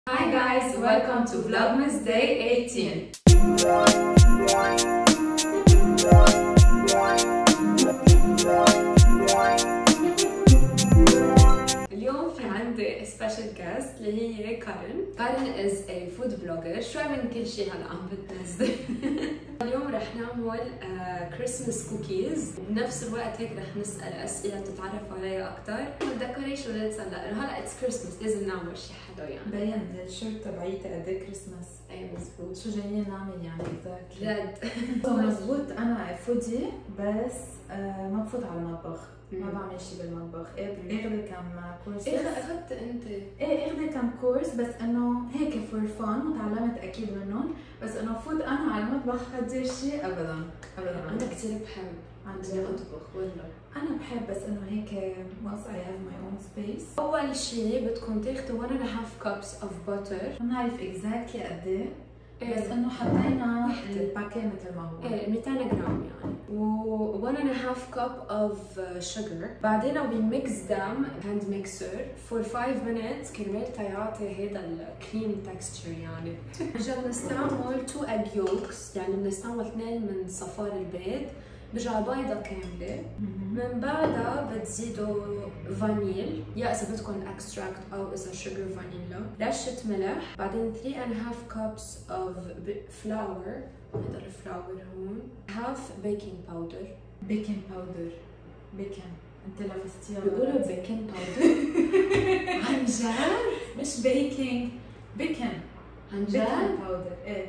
Hi guys, welcome to Vlogmas Day 18. اليوم في عندي special guest اللي هي كارين. كارين is a food blogger. شوي من كل شيء هلا عم بتنزل. اليوم رح نعمل كريسمس كوكيز، وبنفس الوقت هيك رح نسأل أسئلة تتعرفوا عليها أكثر. الديكوريشن اللي نتسلق هلا اتس كريسمس، لازم نعمل شيء حلو يعني. بين الشورت تبعيتي قد ايه كريسمس. ايه مزبوط. شو جايين نعمل يعني اكزاكتلي؟ جد مزبوط. انا فودي بس ما بفوت على المطبخ، ما بعمل شيء بالمطبخ. اخذ كم كورس. اخذت انت؟ ايه اخذ كم كورس، بس انه هيك فور فان، وتعلمت اكيد منهم. بس انه فوت انا على المطبخ ادير شيء ابدا ابدا. انا كثير بحب عن اني اطبخ والله. انا بحب، بس انه هيك once I have my own space. اول شيء بدكم تاخذوا 1.5 cups of butter. ما بنعرف اكزاكتلي قد ايه، بس انه حطينا الباكيه مثل ما هو. ايه 200 جرام يعني. و 1.5 cup of sugar. بعدين we mix them hand mixer for 5 minutes كرمال تيعطي هذا الكريم texture يعني. رجع بنستعمل 2 egg yolks، يعني بنستعمل 2 من صفار البيض. برجع بيضة كاملة. من بعدها بتزيدوا فانيل، يا إذا بدكم اكستراكت أو إذا شوجر فانيلا، رشة ملح، بعدين 3.5 cups of flour، هذا الفلاور هون، half baking powder. بيكنج باودر، بيكن انت لبستيها. بيقولوا بيكنج باودر؟ عن جد؟ مش بيكنج، بيكن. عن بيكنج جد؟ باودر ايه.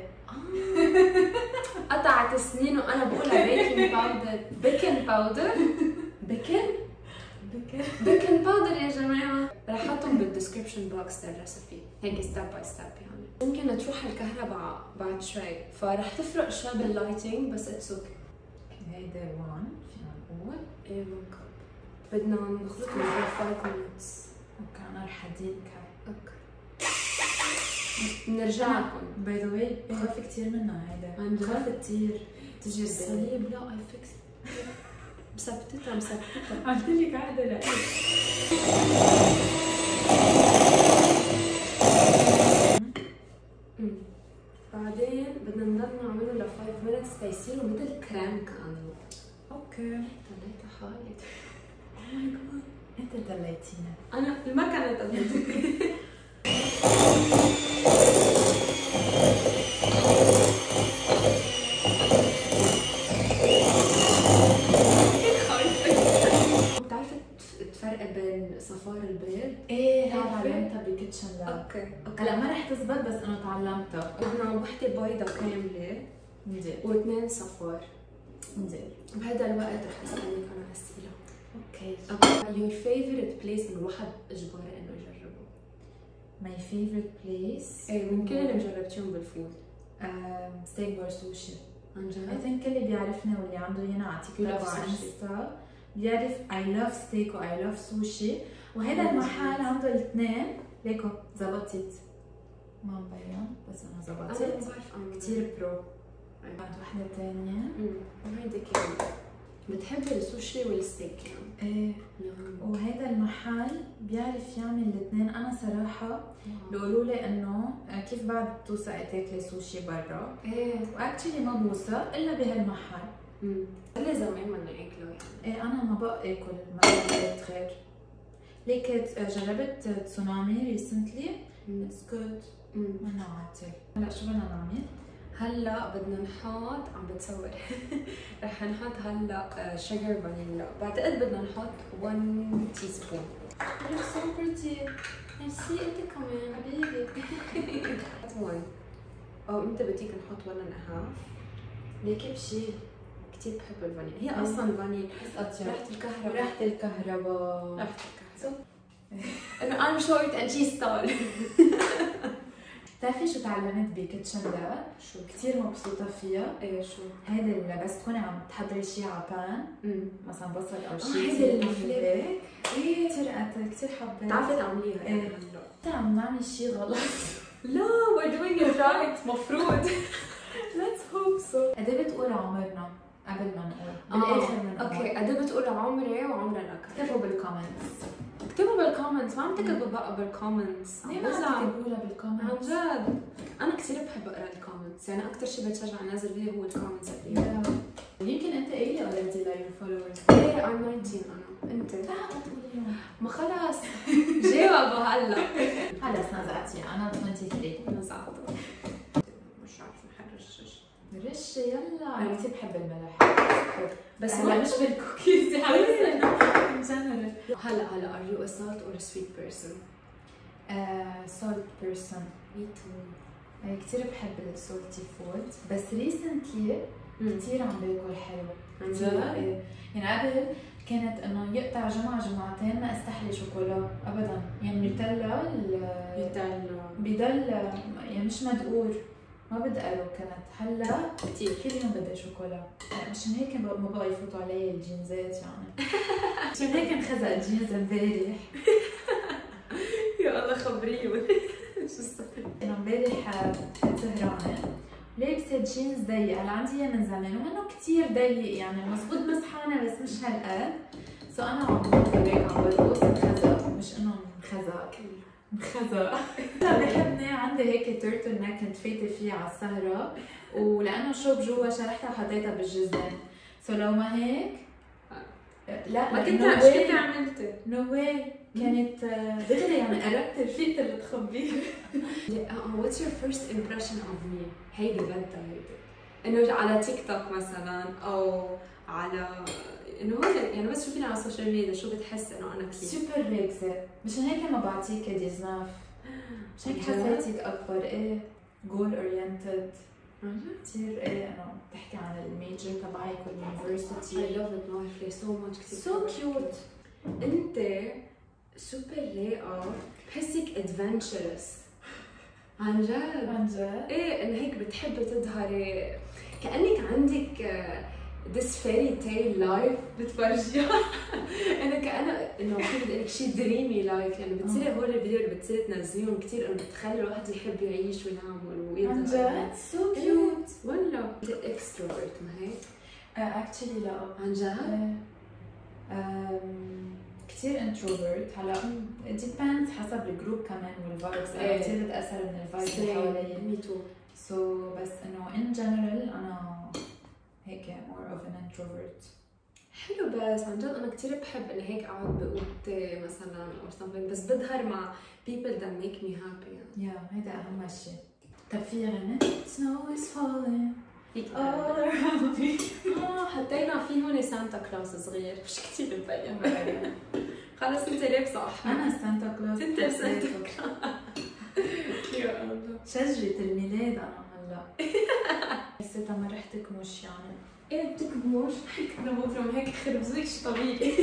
قطعت سنين وأنا بقولها بيكنج باودر. بيكنج باودر؟ بيكن؟ بيكنج باودر يا جماعه. رح احطهم بالديسكربشن بوكس للريسبي هيك ستيب باي ستيب يعني. ممكن تروح الكهرباء بعد شوي، فرح تفرق شوي باللايتنج، بس اتس اوكي. هيدا 1 فينا نقول. ايه 1 كب. بدنا نخلطهم for 5 minutes. اوكي انا رح اديك. اوكي بنرجع لكم. باي ذا واي بخاف كثير منها هيدا. عن جد؟ بخاف كثير تجي الصليب. لا اي فيكس مثبتتها. قلت لك قاعده لا. بعدين بدنا نضل نعمله ل 5 minutes تيصيروا مثل كريم كانوا. اوكي طلعت حالي. او ماي جاد انت دليتينا. انا ما كانت قصدي. بتعرفي تفرقي بين صفار البيض؟ ايه هذا تعلمتها بالكيتشن لاب. اوكي هلا ما رح تزبط، بس انه تعلمتها. بدنا وحده بيضة كاملة نزيد و2 صفار. نزيد. بهذا الوقت رح اسألك انا اسئلة. اوكي. your favorite place انه الواحد اجباري انه يجربه؟ my favorite place. ايه من كل اللي جربتيهم بالفود. ستيك بار سوشي. عن جد؟ I think اللي بيعرفني واللي عنده هنا على تيك توك وعلى انستا بيعرف I love steak و I love sushi. وهذا المحل عنده الاثنين. ليكو زبطت. ما مبين بس انا زبطت. انا ما بعرف اعمل كثير برو. عند وحده ثانيه. وهيدي كمان. بتحبي السوشي والستيك يعني؟ ايه. وهذا المحل بيعرف يعمل الاثنين. انا صراحه بيقولوا لي انه كيف بعد توثقي تاكلي سوشي برا. ايه واكشلي ما بوثق الا بهالمحل. هلا زمان بدنا ناكله يعني. ايه انا ما بقى اكل، ما لقيت غير. ليك جربت تسونامي ريسنتلي. اتس جود. منا عاتل. هلا شو بدنا نعمل؟ هلا بدنا نحط، عم بتصور. رح نحط هلا شوجر فانيلا. بعتقد بدنا نحط 1 تي سبون. You're so pretty. ميرسي انت كمان حبيبي. حط 1 او انت بديك نحط 1.5. ليكي بشي كثير بحب الفانيلا، هي اصلا فانيلا. بحس اطيب. ريحة الكهرباء. ريحة الكهرباء. ريحة الكهرباء. انه I'm short and she's tall. بتعرفي شو تعلمت بكيتشن لاب؟ شو؟ كثير مبسوطة فيها. ايه شو؟ هيدا بس تكوني عم تحضري شيء على بان، مثلا بصل او شيء. هيدا الفليب. ايه كثير حبيت. بتعرفي تعمليها ايه هلا. عم نعمل شيء غلط. لا we're doing it right. مفروض. Let's hope so. قد ايه بتقول عمرنا؟ قبل ما نقول بالاخر بنقول. اوكي قد بتقول عمري وعمري لك؟ اكتبوا بالكومنتس. اكتبوا بالكومنتس، ما عم تكتبوا بقى بالكومنتس. ليه ما عم تكتبوا لها بالكومنتس؟ عن جد انا كثير بحب اقرا الكومنتس، يعني اكثر شيء بتشجع انزل فيديو هو الكومنتس. يمكن انت قايله اوريدي ليور فولورز. ايه I'm 19 انا. انت؟ تعال تقولي ما خلص جاوبوا هلا. خلص نزعتي انا 23. نزعت. مش عارفه حرشش. رشي يلا. انا كثير بحب الملح بس هلا مش بالكوكيز يا حبيبتي. جنرال. هلا are you a salt or a sweet person؟ salt person. me too. كثير بحب السولتي فود، بس ريسنتلي كثير عم باكل حلو. عن جد؟ يعني قبل كانت انه يقطع جمعة جمعتين ما استحلي شوكولا ابدا، يعني نوتيلا بضل يعني مش مدقور، ما بدقره. كانت هلا كثير كل يوم بدي شوكولا، مشان هيك ما بقى يفوتوا علي الجينزات يعني. مشان هيك انخزق الجينز امبارح. يا الله خبريهم شو صار؟ انه امبارح كنت سهرانه لابسه جينز ضيق، هلا عندي اياه من زمان ومنه كثير ضيق يعني مزبوط مسحانه بس مش هالقد. سو انا عم بقول عم برقص انخزق، مش انه انخزق انخزق. بحبني عندي هيك تيرتل نيك كنت فايته فيه على السهره، ولانه شوب جوا شرحتها وحطيتها بالجزمه. سو لو ما هيك لا ما كنت شو كنت عملتي؟ نو واي كانت دغري يعني قربت الفيت اللي تخبيه. What's your first impression of me؟ هيدي بدها هيدي انه على تيك توك مثلا او على انه هون يعني بس شوفيني على السوشيال ميديا شو بتحس انه انا كثير سوبر ريكسة. مشان هيك ما بعطيك ديزناف، مشان هيك حسيتك اكبر. ايه جول اورينتد كثير. ايه انه بتحكي عن الميجر تبعك واليونيفرسيتي. I love it Northly so much كثير سو كيوت. انت سوبر رايقة، بحسك ادفنتشرس عن جد. عن جد؟ ايه انه هيك بتحبي تظهري كأنك عندك this fairy tale life بتفرجيها. انا كأنه انه كيف بدي اقول لك شيء دريمي لايف، يعني بتصيري هول الفيديو اللي بتصيري تنزليهم كثير انه بتخلي الواحد يحب يعيش وينام ويبدا. عن جد؟ سو كيوت. ولا اكستروفرت ما هيك؟ اكشلي لا. عن جد؟ كثير انتروفيرت. هلا ديبيندز حسب الجروب كمان والفايبس. انا كثير بتاثر من الفايبس اللي حوالي. مي تو. سو بس انه ان جنرال انا هيك more of an introvert. حلو بس عن جد انا كثير بحب اني هيك اقعد باوضتي مثلا or something، بس بظهر مع people that make me happy يعني. هيدا اهم شيء. طب في غنى snow is falling all around me. حطينا فيه هون سانتا كلاوس صغير مش كثير مبين. خلص انت لابسه احمر. انا سانتا كلاوس. انت سانتا كلاوس. يا الله شجرة الميلاد انا هلا. حسيتها ما رح تكمش يعني. ايه بتكمش؟ انا بفرم هيك خربزيش طبيعي.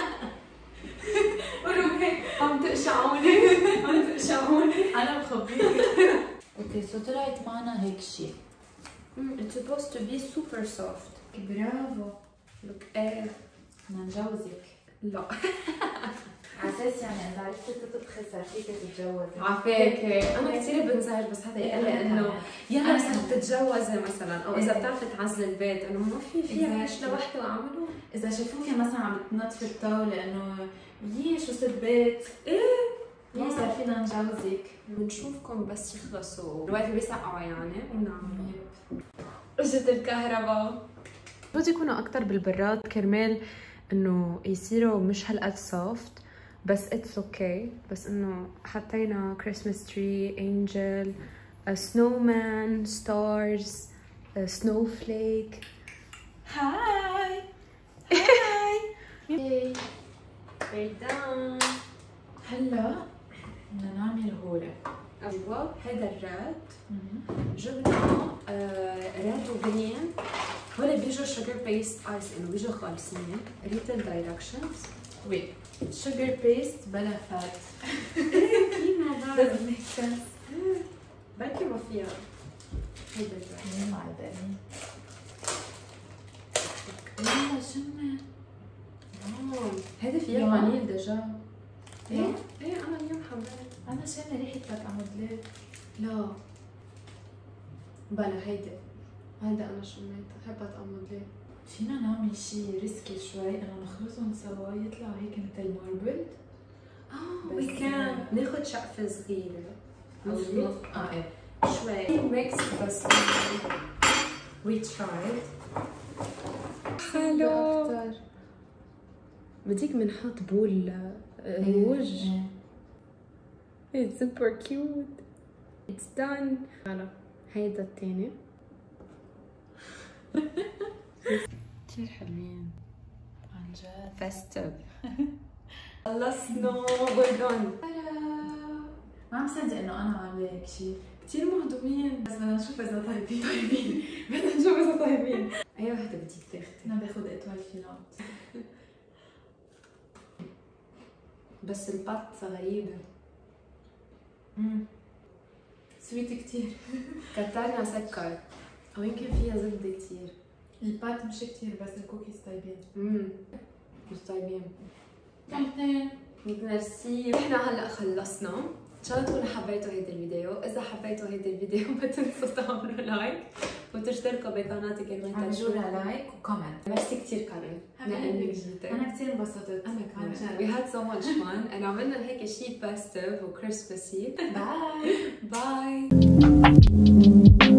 ورم هيك عم تقشعوني عم تقشعوني. انا مخبيك. اوكي سو طلعت معنا هيك شيء. It's supposed to be super soft. برافو. لوك ايه بدنا نجوزك. لا على اساس يعني اذا عرفتي تطبخي صار فيك تتجوزي. عفاك انا كثير بنزعج بس هذا يقول لي انه يلا صرت تتجوزي مثلا، او اذا بتعرفي تعزلي البيت انه ما في عيش لوحده وعملوا. اذا شافوكي مثلا عم بتنظفي الطاوله انه شو ست بيت. ايه صار فينا نجوزك. بنشوفكم بس يخلصوا الوقت بيسقعوا يعني ونعمل. اجت الكهرباء. المفروض يكونوا اكثر بالبراد كرمال انه يصيروا مش هالقد سوفت، بس اتس اوكي. بس انه حطينا كريسماس تري، انجل، سنومان، ستارز، سنوفليك. هاي هاي دان. هلا بدنا نعمل هوله. ايوه هذا الراد جبنا راد وجرين. هول بيجوا شوجر بيست ايس انه بيجوا خالصين. ريتل دايركشنز. وي شوجر بيست بلا فات. كيف ما بعرف doesn't make sense. بركي ما فيها. هيدا الراد مع الباقي. يلا شمي. هذا فيها فانيل ديجا. ايه انا اليوم حبيت. انا شامه ريحه بتعمد لا بلا هيدا انا شميتها. حبت اتأمض ليه؟ فينا نعمل شيء ريسكي شوي انه نخلطهم سوا يطلع هيك مثل ماربل. وي كان ناخذ شقفة صغيرة نص نص. ايه شوي ميكس بس وي ترايد. حلو. بديك بنحط بول روج. It's super cute. It's done. هلا هيدا الثاني. كثير حلوين عن جد. فيستيف. خلصنا we're done. ما عم صدق انه انا عامله هيك شيء. كثير مهضومين بس بدنا نشوف اذا طيبين. بدنا نشوف اذا طيبين. اي وحده بدك تاخذي؟ انا باخذ اتوال فيلات. بس البط غريبه. سويت كتير. كترنا سكر او يمكن فيها زبده كثير. البات مش كتير بس الكوكيز طيبين. مش طيبين. اثنين. ميرسي. احنا هلا خلصنا. ان شاء الله تكونوا حبيتوا هيدا الفيديو. اذا حبيتوا هيدا الفيديو ما تنسوا تعملوا لايك وتشتركوا بقناتي كرمال اعملوا لنا لايك وكومنت. ميرسي كثير كارين لانك جيتي. انا كثير انبسطت. انا كمان. We had so much fun. انا عملنا هيك شيء festive وكريسماسي. باي. باي.